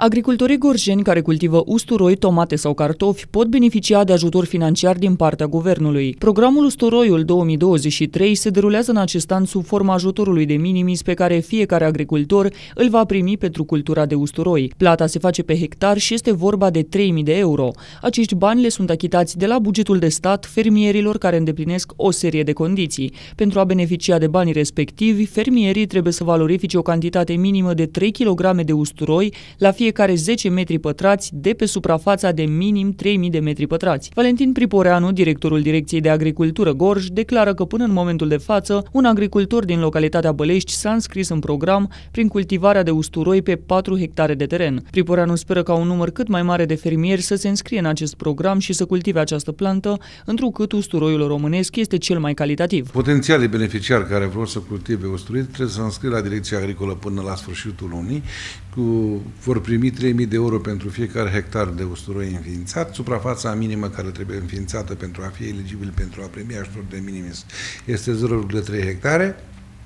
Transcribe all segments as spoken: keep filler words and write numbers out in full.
Agricultorii gorjeni care cultivă usturoi, tomate sau cartofi pot beneficia de ajutor financiar din partea guvernului. Programul Usturoiul două mii douăzeci și trei se derulează în acest an sub forma ajutorului de minimis pe care fiecare agricultor îl va primi pentru cultura de usturoi. Plata se face pe hectar și este vorba de trei mii de euro. Acești bani le sunt achitați de la bugetul de stat fermierilor care îndeplinesc o serie de condiții. Pentru a beneficia de banii respectivi, fermierii trebuie să valorifice o cantitate minimă de trei kilograme de usturoi la fiecare zece metri pătrați de pe suprafața de minim trei mii de metri pătrați. Valentin Priporeanu, directorul Direcției de Agricultură Gorj, declară că până în momentul de față, un agricultor din localitatea Bălești s-a înscris în program prin cultivarea de usturoi pe patru hectare de teren. Priporeanu speră ca un număr cât mai mare de fermieri să se înscrie în acest program și să cultive această plantă, întrucât usturoiul românesc este cel mai calitativ. Potențialii beneficiari care vor să cultive usturoi trebuie să se înscrie la Direcția Agricolă până la sfârșitul lunii, cu, vor primi trei mii de euro pentru fiecare hectar de usturoi înființat. Suprafața minimă care trebuie înființată pentru a fi eligibil pentru a primi ajutor de minimis este zero virgulă trei hectare.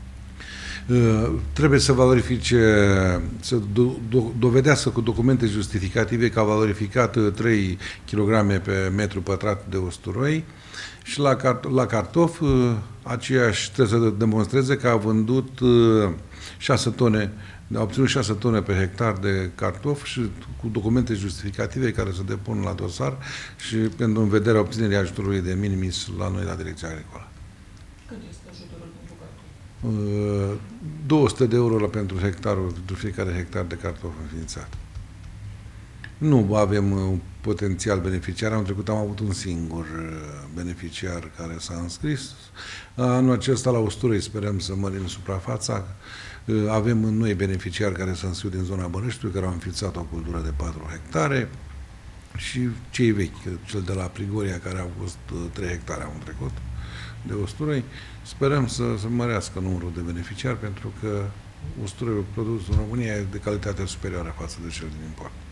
Uh, trebuie să valorifice, să do, do, dovedească cu documente justificative că a valorificat trei kilograme pe metru pătrat de usturoi și la, cart, la cartof uh, aceiași trebuie să demonstreze că a vândut uh, șase tone, a obținut șase tone pe hectar de cartof și cu documente justificative care se depun la dosar și pentru în vederea obținerii ajutorului de minimis la noi la Direcția Agricolă. Cât este ajutorul pentru cartof? două sute de euro pentru hectarul, pentru fiecare hectar de cartof înființat. Nu avem un potențial beneficiar. Anul trecut am avut un singur beneficiar care s-a înscris. Anul acesta la usturoi sperăm să mărim suprafața. Avem noi beneficiari care se înscriu din zona Băneștiului, care au înființat o cultură de patru hectare și cei vechi, cel de la Prigoria, care a fost trei hectare anul trecut de usturoi. Sperăm să, să mărească numărul de beneficiari pentru că usturoiul produs în România e de calitate superioară față de cel din import.